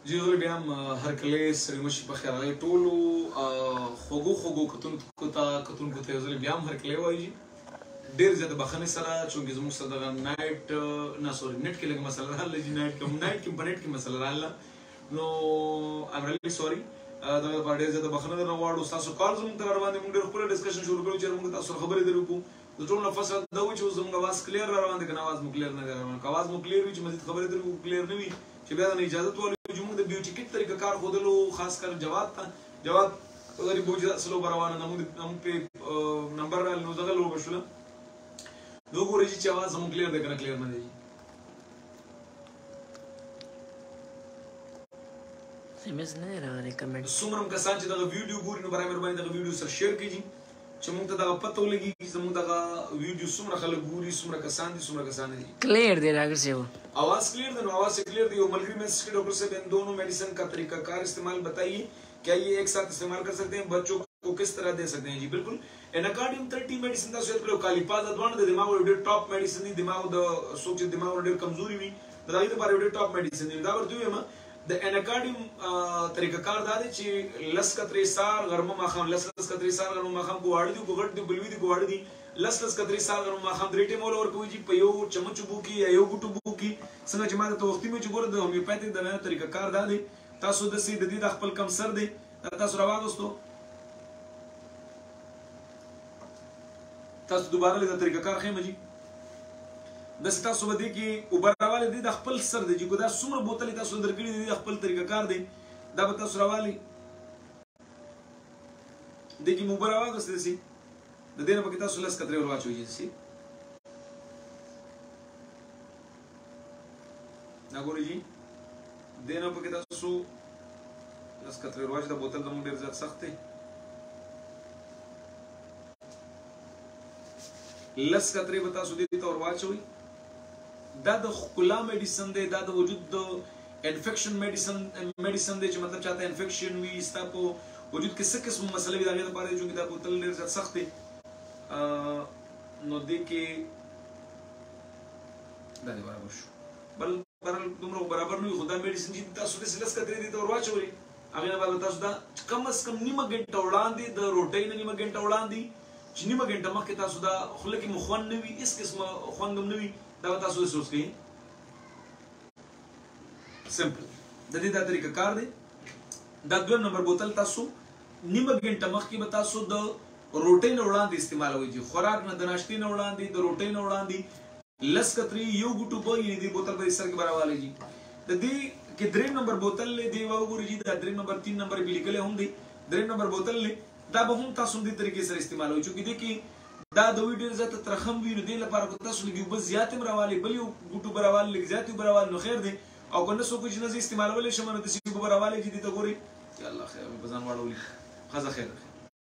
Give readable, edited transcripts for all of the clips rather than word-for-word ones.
جی زه بیا هم هرکلی ستړي مشي په خیر راغلی ټولو خوږو کتونکو ته یو ځل بیا هم هرکلی وایي ډېر زیاته بخښنې سره چونکې زموږ سره دغه نایټ نه سوري نیټ کې لږ مسله راغله جي نایټ کې په نیټ کې مسله راغله نو ایم ریلی سوري دغه لپاره ډېر زیاته بخښنه درنه غواړو ستاسو کال زموږ ته راباندې موږ ډېر ښکلی ډسکشن شروع کړو چې موږ تاسو سره خبرې درې وکړو د ټولو نه فرست دا و چې اوس زموږ اواز کلیر را روان دی که نه اواز مو کلیر نه دی را روان که اواز مو کلیر وي چې مزید خبرې درې وکړو کلیر نه وي چې بیا د اجازت والو چې موږ د بیوټي کټ طریقه کار ښودلو خاص کر جواد ته جواد غریب بوجي سلو روانه موږ په نمبر راغلی نو دغه لوبه شوله نو وګورئ چې اواز زموږ کلیر دی که نه کلیر نه دی سمز نه راغلی کمنټ څومره هم کسان چې دغه ویډیو ګوري نو برای مهرباني دغه ویډیو سره شیر کړئ چې موږ ته دغه پته ولګېږي زموږ دغه ویډیو څومره خلک ګوري څومره کسان دي څومره کسان دي کلیر دی ډاکټر صاحب आवाज क्लियर है आवाज से क्लियर दी मलगरी में इसके डॉक्टर साहब इन दोनों मेडिसिन का तरीका कार इस्तेमाल बताइए क्या ये एक साथ इस्तेमाल कर सकते हैं बच्चों को किस तरह दे सकते हैं जी बिल्कुल एनाकार्डियम 30 मेडिसिन का सेट करो कालीपाज अदवान दे दिमाग और टॉप मेडिसिन दी दिमाग द सोच दिमाग और कमजोरी भी बताइए तो बारे टॉप मेडिसिन दी दावर जो है मा द एनाकार्डियम तरीका कार दादे ची लस का त्रेसार गरमा माखम लस का त्रेसार गरमा माखम को वाड़ी दी को गट दी बलवी दी को वाड़ी दी लस का त्रेसार गरमा माखम द्रेटे मोल और कोई जी पयो चमच बुकी या यो गुटु बुकी څنګه چې ما ته وختي مې چې ګوره د هومیوپیتیک د طریقه کار دا دی تاسو د سي د دې د خپل کم سر دی تاسو راوغستو تاسو دوباره د طریقه کار خېمه جی د تاسو باندې کې وبراواله دي د خپل سر دی چې ګودا څومره بوتل تاسو درکړي دي د خپل طریقه کار دی دا به تاسو راوالي د کی مبراواغست دي د دې نه پکې تاسو لس کترې ورواچوي سي ناګوري جی دینه په کې تاسو لس کترې ورواچ د بوتل د مونږ ډېر زیات سخت دی لس کترې به تاسو دې ته ورواچوي دا د ښکلا میډیسن دی دا د وجود د انفیکشن میډیسن دی چې مطلب چاته انفیکشن وي ستا په وجود کې څه قسم مسله وي د هغې لپاره دی چونکې دا بوتل ډېر زیات سخت دی نو دې کې دا دې برابر شو بل دومره برابر نه وي خو دا میډیسن چې تاسو داسې لس کترې دې ته ورواچوئ هغې نه بعد تاسو دا کم از کم نیمه ګنټه وړاندې د روټۍ نه نیمه ګنټه وړاندې چې نیمه ګنټه مخکې تاسو دا خوله کې مو خوند نه وي هېڅ قسمه خوند هم نه وي دا به تاسو داسې وڅښئ سمپل د دې دا طریقه کار دی دا دویم نمبر بوتل تاسو نیمه ګنټه مخکې به تاسو د روټۍ نه وړاندې استعمالوئ چې خوراک نه د ناشتې نه وړاندې د روټۍ نه وړاندې لس کتری یو ګټو به یعنی دی بوتل به سر کې براواله جی د دې کې دریم نمبر بوتل له دی وګورئ جی دا دریم نمبر 3 نمبر به لیکل هم دی دریم نمبر بوتل له دا به هم تاسو دې طریقې سره استعمالوي چې دې کې دا د ویډیو زته ترخم وی نو دې لپاره تاسو لګي بس زیات مراواله بل یو ګټو براواله لګ زیات براواله نو خیر دی او کنه سو کوم چې استعمالول شم نو د سی براواله جی دې ته ګوري یا الله خیر بزن واړولې خزه خیر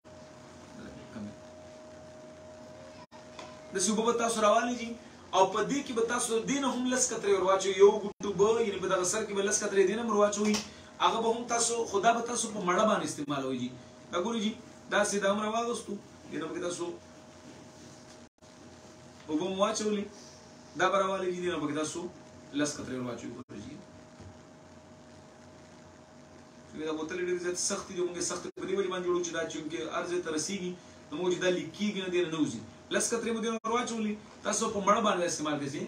د سی په تاسو راواله جی او په دې کې به تاسو دینه هم لس کترې ورواچوي یو ګټو به یعنی په دغه سر کې به لس کترې دینه ورواچوي هغه به هم تاسو خدا به تاسو په مړه باندې استعمالوي جی دا ګوري جی دا سیده هم راواغستو دینه به تاسو وګو واچولې دا براواله جی دینه به تاسو لس کترې ورواچوي ګوري جی چې دا بوتل ډېر زیات سخت دي موږ سخت په دې وجه باندې جوړو چې دا چې ارزه تر رسیږي نو موږ دا لیکيږي نه دی نه وځي لس کترې مو دینه ورواچولې تاسو په مړه باندې استعمال کړئ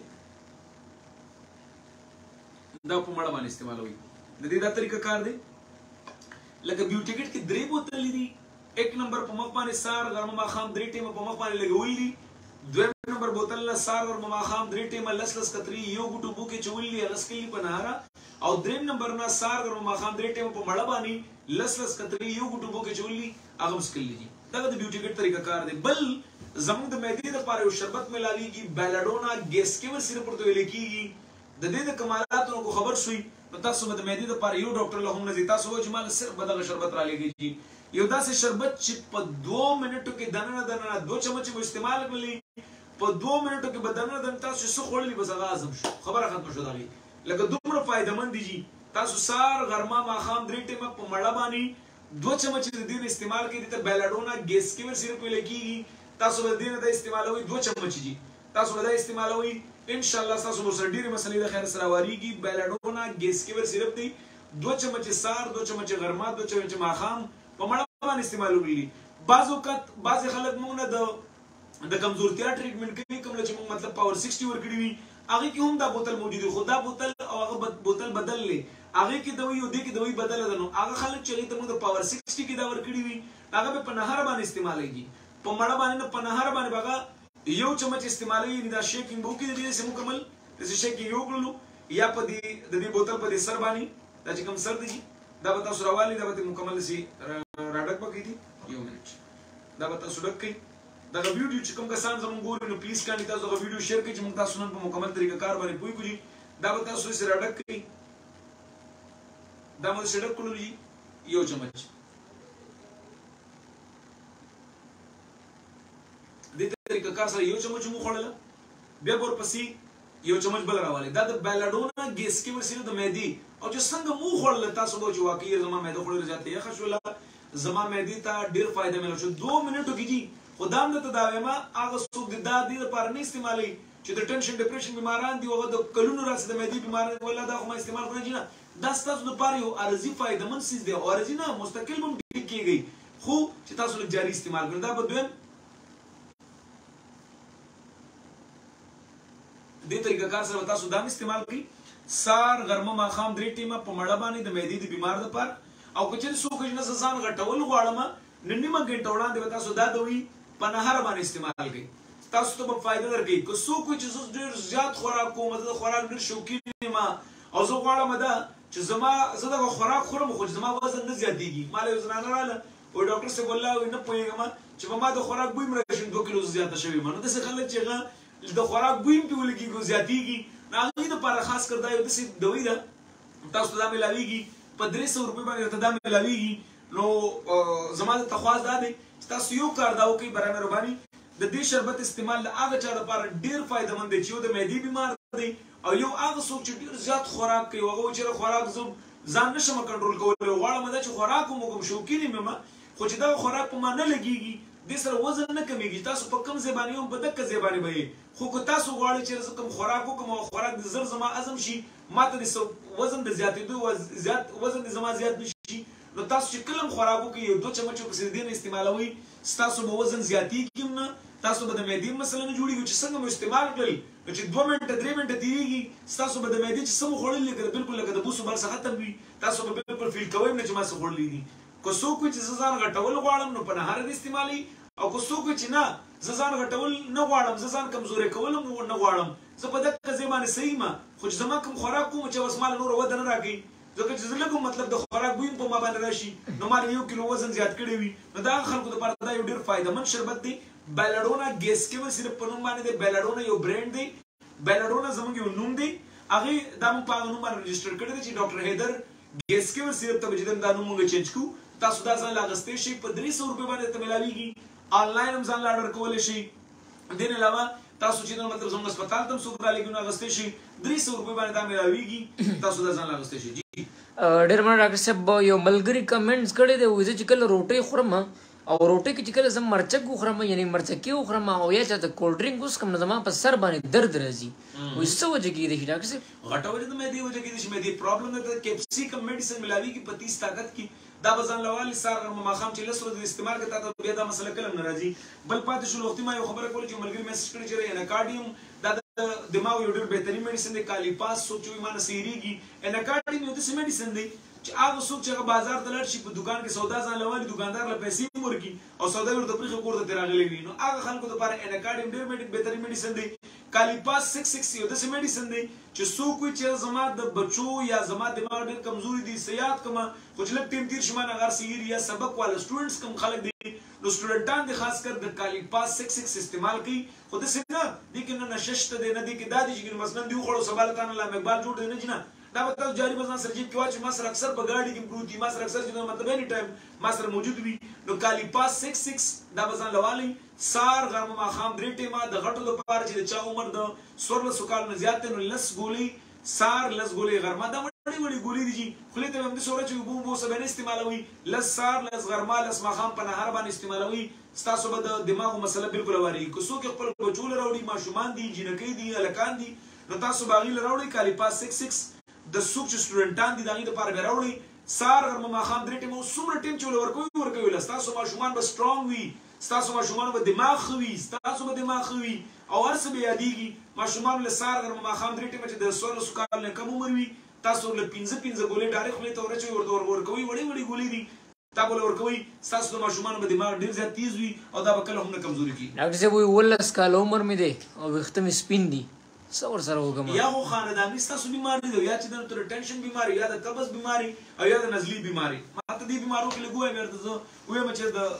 دا په مړه باندې استعمالوي د دې دا طریقه کار دی لکه بیوټي کټ کې درې بوتلې دي ایک نمبر په مخ باندې سار غرمه ماخام درې ټیمه په مخ باندې لګولې دي دویم نمبر بوتل له سار غرمه ماخام درې ټیمه لس کترې یو ګټو بوکې چولې لس کلی په نهاره او دریم نمبر نه سار غرمه ماخام درې ټیمه په مړه باندې لس کترې یو ګټو بوکې چولې هغه مسکلې دي دا د بیوټي کټ طریقه کار دی بل زموږ د معدې لپاره یو شربت ملالیږي بیلاډونا ګیسکیور سیرپ ورته ویل کېږي د دې د کمالاتو کو خبر شوي نو تاسو به د معدې لپاره یو ډاکټر له هم نه ځئ تاسو وایئ چې ما صرف به دغه شربت رالیږي یو داسې شربت چې په 2 منټو کې دننه 2 چمچې به استعمال کړئ په 2 منټو کې به دننه تاسو څه خوړلي بس هغه هضم شو خبره ختمه شو دغې لکه دومره فایدهمند دي جي تاسو سار غرمه ماښام 3 ټیمه په مړه باندې 2 چمچې د دې استعمال کړئ ته بیلاډونا ګیسکیور سیرپ ویل کېږي تاسو به دینه د استعمالوي 2 چمچې دي تاسو به دا استعمالوي ان شاء الله تاسو به سر ډیره مسلې د خیر سره واریږي بیلاډونا ګیسکیور سیرپ دی 2 چمچ سار 2 چمچ غرمه 2 چمچ ماخام په مړه باندې استعمالوي بعض وخت بعض خلک موږ د کمزورتیا ټریټمنټ کوي کوم چې موږ مطلب پاور 60 ورکړي وي هغه کې هم دا بوتل موجود دی خو دا بوتل او هغه بوتل بدل لې هغه کې دوی او دې کې دوی بدل ده نو هغه خلک چې ته موږ د پاور 60 کې دا ورکړي وي هغه په نهر باندې استعمالېږي په مړه باندې نه په نهر باندې بغا یو چمچ استعمالوي دا شیکینګ بو کې دې سم مکمل د شیکینګ یو کړلو یا په دې بوتل په دې سر باندې دا چې کوم سر دی دا به تاسو راوالي دا به مکمل سي راډک پکې دي یو منټ دا به تاسو ډک کړئ دا ویډیو چې کوم کسان زموږ ګوري نو پلیز کاندي تاسو دا ویډیو شیر کړئ چې موږ تاسو نن په مکمل طریقه کار باندې پوي کوی دا به تاسو سره راډک کړئ دا مو سره کړلو یو چمچ د طریقه کار سره یو چمچ مو خړل بیا ورپسې یو چمچ بل راواله دا د بیلاډونا ګیس کې ورسره د مېدی او چې څنګه مو خړل تاسو به چې واقعي زما مېده خړل راځي یا خښولا زما مېدی ته ډیر فائدہ ملو شو 2 منټو کې خدام د تداویما هغه څوک د دادی لپاره نه استعمالي چې د ټنشن ډیپریشن بیماران دي او د کلونو راځي د مېدی بیماران ولا دا خو ما استعمال کوي نه دا ستاسو لپاره یو ارزي فائدہ من سیس دی او ارزي نه مستقل هم کیږي خو چې تاسو لږ جاری استعمال کړئ دا به دویم دې طریقه کار سره تاسو دا استعمال کړئ سار غرمه ماخام درې ټیمه په مړه باندې د مېدی د بیمار لپاره او کچې څوک چې نه ځان غټول غواړم نیمه غنټه وړاندې تاسو دا دوی په نهر باندې استعمال کړئ تاسو ته به فائدہ درکړي که څوک چې ډېر زیات خوراک کوم د خوراک ډېر شوقین ما او زه غواړم دا چې زه د خوراک خورم خو زما وزن نه زیاتېږي مال یو زنانه رااله او ډاکټر صاحب والله نه پوهېږم چې په ما د خوراک بوی مړه شي 2 کیلو زیاته شوی منو داسې خلک چې د خوراک بوی په ولګي زیاتېږي نو هغې دپاره خاص کر دا یو داسې دوی ده تاسو ته دا میلاویږي په 300 روپۍ باندې ته دا میلاویږي نو زما د تخواست دا دی چې تاسو یو کار دا وکړئ برای مهرباني د دې شربت استعمال د هغه چا لپاره ډېر فایدهمند دی چې یو د معدې بیمار دی او یو هغه څوک چې ډېر زیات خوراک کوي هغه چې خوراک ځان نشم کنټرول کولی غواړم دا چې خوراک هم وکړم شوقین یم خو چې دا خوراک په ما نه لګېږي دې سره وزن نه کمیږي تاسو په کم ځای باندې هم په دقه ځای باندې به خو که تاسو غواړئ چې زه کوم خوراک وکړم او خوراک د زر زما هضم شي ماته د وزن د زیاتېدو وزن د زما زیات نه شي نو تاسو چې کله هم خوراک وکړئ یو 2 چمچ پسې دې نه استعمالوئ ستاسو به وزن زیاتېږي هم نه تاسو به د معدې مسله نه جوړېږي چې څنګه مو استعمال کړئ نو چې 2 منټه 3 منټه تېرېږي ستاسو به د معدې چې څه مو خوړلي لکه بالکل لکه د بوسو بر څه ختم وي تاسو به بالکل فیل کوئ نه چې ما څه خوړلي دي که څوک وي چې زه ځان غټول غواړم نو په نهار دې استعمالوي او که څوک وي چې نه زه ځان غټول نه غواړم زه ځان کمزوری کول هم نه غواړم زه په دقه ځای باندې صحیح یم خو چې زما کوم خوراک کوم چې بس ماله نوره وده نه راکوي ځکه چې زه لږ مطلب د خوراک بوی په ما باندې راشي نو ما 1 کیلو وزن زیات کړی وي نو دا خلکو لپاره دا یو ډېر فایدهمند شربت دی بیلاډونا ګیس کې صرف په نوم باندې دی بیلاډونا یو برانډ دی بیلاډونا زموږ یو نوم دی هغې دا موږ په هغه نوم باندې رجسټر کړی دی چې ډاکټر حیدر ګیس کې صرف ته چې دا نوم موږ چینج کړو تاسو دا ځان لاغستې شي په 300 روپۍ باندې ته ملاویږي آنلاین هم ځان لاډر کولی شي دې نه علاوه تاسو چې مطلب زموږ هسپتال ته هم څوک رالیږي نو اغوستی شي 300 روپۍ باندې دا میراویږي تاسو دا ځان اغوستی شي ډېر مننه ډاکټر صاحب یو ملګري کمنټس کړی دی وایي چې کله روټۍ خورم او روټۍ کې چې کله زه مرچک وخورم یعنی مرچکي وخورم او یا چاته کولډ ډرینک وڅښم نو زما په سر باندې درد راځي وایي څه وجه کېدی شي ډاکټر صاحب غټه وجه د معدې وجه کېدی شي معدې پرابلم ده کیپسیکم میډیسن ملاویږي په 30 طاقت کې دا بزن لوالي سار ماخام چې لسره د استعمال کې تاسو بیا دا مسله کلم نه راځي بل پاتې شو وختي ما یو خبره کوله چې ملګری میسج کړی چې اناکارډیوم دا دماغ یو ډېر بهترین میډیسن دی کالیپاس سوچوي مانه سیریږي اناکارډیوم یو داسې میډیسن دی چې هغه څوک چې هغه بازار ته لاړ شي په دکان کې سودا ځان لوالي دکاندار له پیسې ورکړي او سودا ورته پرېښې کور ته راغلی وي نو هغه خلکو دپاره اناکارډیوم ډېر بهترین میډیسن دی کالیپاس 66 یو داسې میډیسن دی چې څوک وي چې زما د بچو یا زما دماغ ډېر کمزوري دي سیاد کومه خو چې لږ ټیم تېر شي ما نه هغه سیر یا سبق والا سټوډنټس کوم خلک دي نو سټوډنټان دي خاص کر د کالیپاس 66 استعمال کوي خو داسې نه دي کې نه نشه شته دی نه دي کې دا دي چې مثلا دي وخوړو سبا له تا نه علامه اقبال جوړ دی نه چې نه دا به تاسو جاري بس سره جیب کې واچوي ما سره اکثر په ګاډي کې پروت وي ما سره اکثر چې مطلب اني ټایم ما سره موجود وي نو کالیپاس 66 دا به ځان لوالي سار غرمه ماښام 3 ټیمه د غټو دپاره چې د چا عمر د 1400 کالو نه زیات دی نو 10 ګولۍ سار 10 ګولۍ غرمه دا وړې وړې ګولۍ دي چې خولې ته به همداسې ورچوي اوبه اوبه سبا نه استعمالوي 10 سار 10 غرمه 10 ماښام په نهار باندې استعمالوي ستاسو به د دماغو مسله بالکل هوارېږي که څوک خپل بچو له راوړي ماشومان دي جینکۍ دي هلکان دي نو تاسو به هغې له راوړئ کالیپاس 66 د څوک چې سټوډنټان دي د هغوی دپاره بیا راوړئ سهار غرمه ماښام 3 ټیمه څومره ټیم چې ورله ورکوي له ستاسو ماشومان به سټرانګ وي ستاسو ماشومان به دماغ ښه وي ستاسو به دماغ ښه وي او هر څه به یادېږي ماشومان له سهار غرمه ماښام 3 ټیمه چې د 16 کالو نه کم عمر وي تاسو له 15 ګولې ډایرکټ خولې ته ورچوي ورته ورکوي وړې ګولې دي تا به ورکوي ستاسو د ماشومانو به دماغ ډېر زیات تیز وي او دا به کله هم نه کمزوري کېږي. ډاکټر صاحب وایي 19 کاله عمر مې دی او ویښته مې سپین دي څه ورسره وکړم؟ یا خو خانداني ستاسو بیماري ده یا چې د ټینشن بیماري یا د قبض بیماري او یا د نزلي بیماري. ما ته دې بیمارو کې لږ ووایم ورته زه ووایم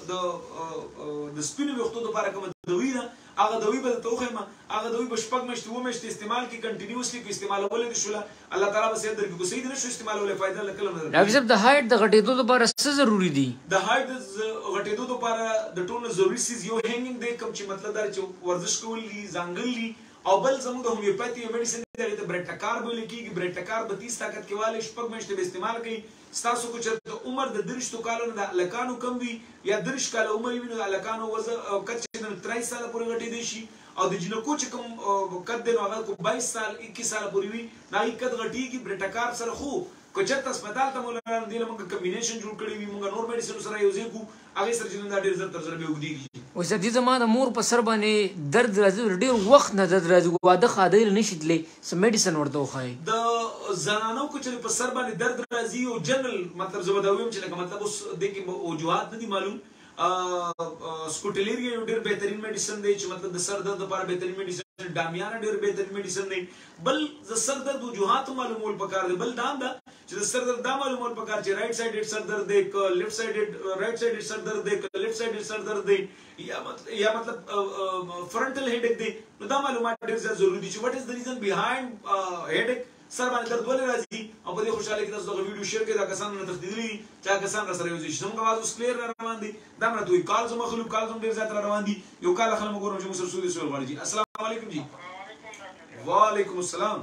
چې د سپینو ویښتو دپاره کومه دوي ده هغه دوی به درته وښیم هغه دوی به 6 میاشتې 7 میاشتې استعمال کړي کنټینیوسلی که استعمالولی دې شوله الله تعالی به صحت درکړي که صحیح دې نه شو استعمالولی فایده له کله نه درکړي. ډاکټر صاحب د هایټ د غټېدو لپاره څه ضروري دي؟ د هایټ د غټېدو لپاره د ټولو ضروري څیز یو هینګینګ دی کوم چې مطلب دا چې ورزش کول دي ځانګړي دي او بل زموږ د هومیوپاثي یو میډیسن دی هغې ته برېټکار ویل کېږي. برېټکار به 30 طاقت کې والی 6 میاشتې به استعمال کوي. ستاسو که چېرته د عمر د 30 کالو نه د هلکانو کم وي یا 30 کاله عمر وي نو د هلکانو قد چې د 23 ساله پورې غټېدی شي او د جنکو چې کوم قد دی نو هغه کو 22 سال 21 ساله پورې وي د هغې قد غټېږي برېټکار سره. خو که چېرته هسپتال ته مو لاړل دې له موږ کمبینیشن جوړ کړی وي موږ نور میډیسنو سره یو ځای کړو هغې سره چې دا ډېر زر تر زره بیا اوږدېږي. اوس د دې زما د مور په سر باندې درد راځي ډېر وخت نه درد راځي واده خادی نه شي تللی څه میډیسن ورته وښایي؟ د زنانو که چېرې په سر باندې درد راځي او جنرل مطلب زه به دا ووایم چې لکه مطلب اوس دې کې وجوهات نه دي معلوم سکوټلیریا یو ډېر بهترین میډیسن دی چې مطلب د سر درد لپاره بهترین میډیسن ډامیانا ډېر بهترین میډیسن دی. بل د سر درد وجوهات معلومول پکار دی. بل دا هم ده چې د سر درد دا معلومول پکار چې رائټ سایډ سر درد دی که لیفټ سایډ رائټ سایډ سر درد دی که لیفټ سایډ سر درد دی یا مطلب فرنټل هیډیک دی نو دا معلومات ډېر زیات ضروري دي چې وټ از د ریزن بیهایند هیډیک سر باندې درد ولې راځي او په دې خوشحالۍ کې تاسو دغه ویډیو شیر کړئ دا کسان نه تښتېدلي دي چې هغه کسان راسره یو ځای شي. زموږ اواز اوس کلیر را روان دی دا مې راته وایي کال زما خلک کال هم ډېر زیات را روان دي یو کال خلک مو ګورم چې موږ سره سولې سوال غواړي. جي السلام علیکم. جی وعلیکم السلام.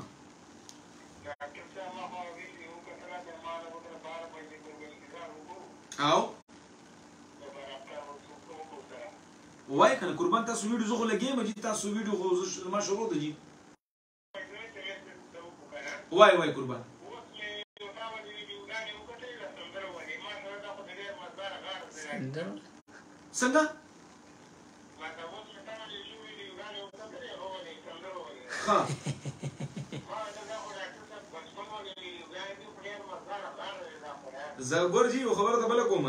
او وای کنه قربان تاسو ویډیو زه خو لګیم چې تاسو ویډیو خو ما شروع ده. جی وای قربان څنګه ها زه ګور جی یو خبره ته بله کوم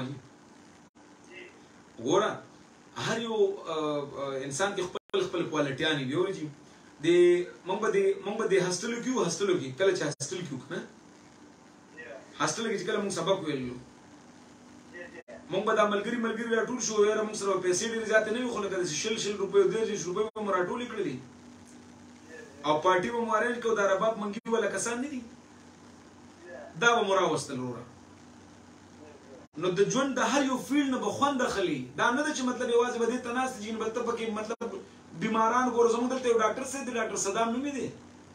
ګوره هر یو انسان کې خپل کوالټیانې دي ورې جي موږ به د هسټلو کې کله چې هسټل کې وکړو هسټل کې چې کله موږ سبق ویلو موږ به دا ملګري راټول شو یاره موږ سره پیسې ډېرې زیاتې نه وي خو لکه داسې 100 روپۍ 150 روپۍ به مو راټولې کړلې او پارټي به مو ارینج کړو دا رباب منګي والا کسان نه دي دا به مو راوستل وروره. نو د ژوند د هر یو فیلډ نه به خوند اخلي دا نه ده چې مطلب یوازې به دې ته ناست دي بل ته پکې مطلب بیماران ګوره زموږ دلته یو ډاکټر صاحب دی ډاکټر صدام نومې دی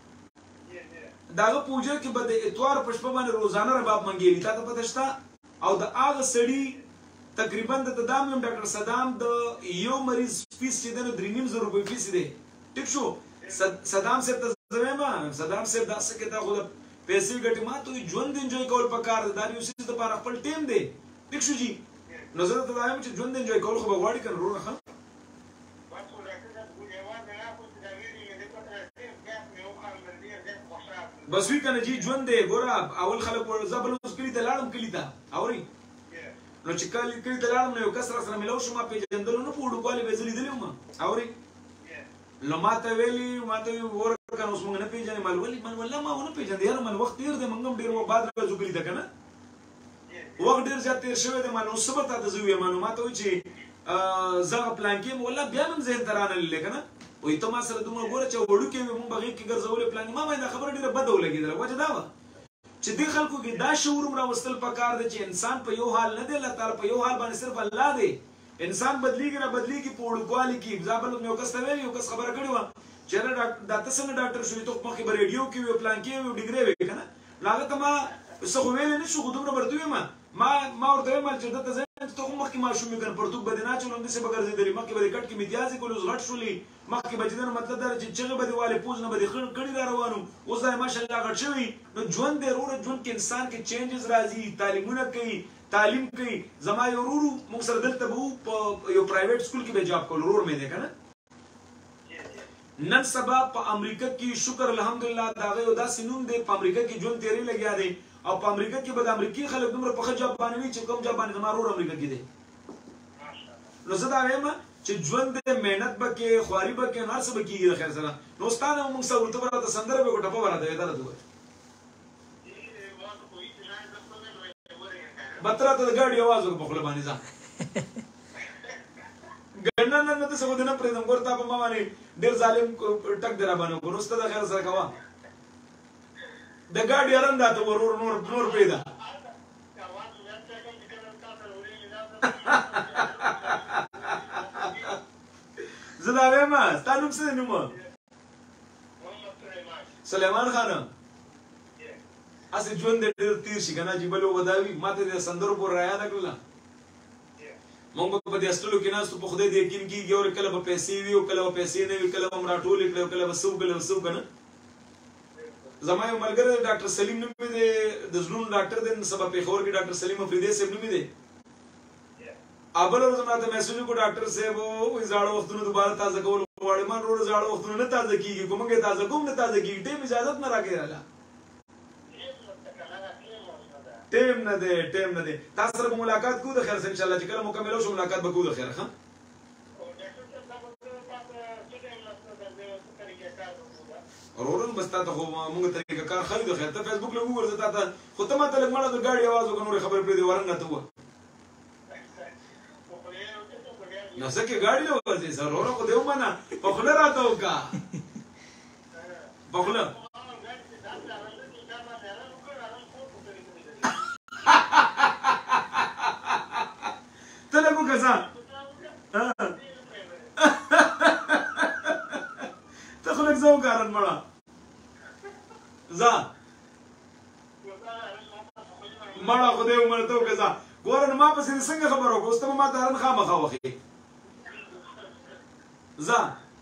د هغه په حجره کې به د اتوار په شپه باندې روزانه رباب منګېږي تا ته پته شته او د هغه سړي تقریبا د دا هم ډاکټر صدام د یو مریض فیس چې دی نو 3,500 روپۍ فیس دی. ټیک شو صدام صاحب ته زه وایم صدام صاحب داسې کې دا خو د پیسې ګټې ما ته ژوند انجوی کول پکار دی دا یو څیز دپاره خپل ټیم دی. ټیک شو جي نو زه درته وایم چې ژوند انجوی کول خو به غواړي که نه وروره ښه بس وی کنه جی ژوند دی ګوره اول خلک زه بل اوس کلي ته لاړم کلي ته اورئ نو چې کلي ته لاړم نو یو کس راسره میلاو شو ما پېژندلو نه په وډوکوالي به یې زه لیدلی وم اورئ نو ما ته ویلي ما ته ویل وره کنه اوس موږ نه پېژنې مال ولې والله ما ونه پېژندې یاره مال وخت تېر دی موږ هم ډېر بعد راځو کلي ته که نه وخت ډېر زیات تېر شوی دی ما نو څه به تا ته زه ووایم نو ما ته وایي چې زه هغه پلان کې یم والله بیا مې هم ذهن ته رانللی که نه وایي ته ما سره دومره ګوره چې وړوکې وې مونږ به غېږ کې ګرځولې پلان ما باندې دا خبره ډېره بده ولګېدله وجه دا وه چې دې خلکو کې دا شعور هم راوستل پکار دی چې انسان په یو حال نه دی الله تعالی په یو حال باندې صرف الله دی انسان بدلیږي را بدلیږي په وړوکوالي کې دا بل یو کس ته ویل یو کس خبره کړې وه چې یاره دا ته څنګه ډاکټر شوې ته مخکې به ریډیو کې وې پلان کې وې ډګرې وې که نه نو هغه ته ما څه خو ویلی نه شو خو دومره به ورته ویم ما ورته ویم چې ده ته زه چې ته مخکې ماشوم کړ پرتوک بدنا چلون دسه بغرزیدلی مخکې به کټ کې امتیاز کول اوس غټ شولې مخکې بجدن مطلب دا چې چغه به دیواله پوز نه به کړي را روانو اوس دا ماشاءالله غټ شوی نو ژوند د ورور ژوند کې انسان کې چینجز راځي تعلیمونه کوي تعلیم کوي زما یو ورور موږ سره دلته وو په یو پرایویټ سکول کې به جاب کول ورور مې دی کنه نن سبا په امریکا کې شکر الحمدلله دا غو داسې نوم دی په امریکا کې ژوند تیری لګیا دی او په امریکا کې به د امریکای خلک دومره په خجاب باندې چې کوم جاب باندې زما ورور امریکا کې دی نو زه دا وایم چې ژوند د مهنت بکې خواري بکې نه څه بکیږي د خیر سره نو ستانه موږ سره ورته ورته سندره به ټپه ورته دی درته بتره ته ګاډي आवाज وکړه په خپل باندې ځه ګڼنه نه ته څه ودنه پرېدم ګورتا په ما باندې ډېر ظالم ټک درا باندې ګورسته د خیر سره کوا د ګاډي ارم دا ته ورور نور پیدا زدا وایم ستاسو څه نوم سليمان خان اسې ژوند ډېر تیر شي کنه چې بل وداوي ماته د سندرو پر رایا نکړه مونږ په دې استلو کې ناس په خوده دې یقین کیږي او کله په پیسې وي او کله په پیسې نه وي کله هم راټول کړي کله وسو کنه زما یو ملګری ډاکټر سلیم نوم دی د زړونو ډاکټر دی سبا په خور کې ډاکټر سلیم افریدی صاحب نوم دی ابل ورځ ماته میسج کو ډاکټر صاحب وې زاړه وختونو دوباره تازه کول غواړم ما روړ زاړه وختونو نه تازه کیږي کومه تازه کوم نه تازه کیږي ټیم اجازه نه راکېراله ټیم نه دی تاسو سره ملاقات کوو د خیر ان شاء الله چې کله مکمل شو ملاقات وکړو د خیر ښه ورورن بس تاسو خو موږ طریقه کار خالد خیر ته فیسبوک له وګورځه تاسو خو ته ماته لګ مړه د ګاډي आवाज وکړو خبر پرې دی ورنګ ته و نو څنګه ګاډي له ورځي سره ورو خو دیو معنا په خله راته وکا په خله تلګو کزا ته خلک زو کارن مړه ځه مړه خو دې عمر ته کزا ګورن ما په څنګه خبرو کوسته ما ته هرن خامخا وخی ځه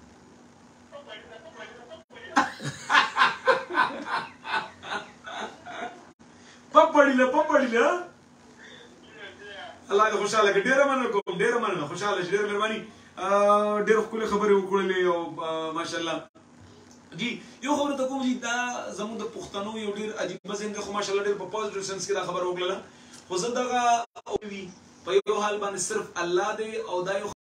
پپړیله الله دې خوشاله کړي ډېر مننه خوشاله شي ډېر مهرباني ډېر خپل خبرې وکړلې او ماشاءالله جی یو خبره ته کوم چې دا زموږ د پښتنو یو ډېر عجیب ځین خو ماشاءالله ډېر په پوزټیو سنس کې دا خبره وکړه خو زه دغه په یو حال باندې صرف الله دې او دا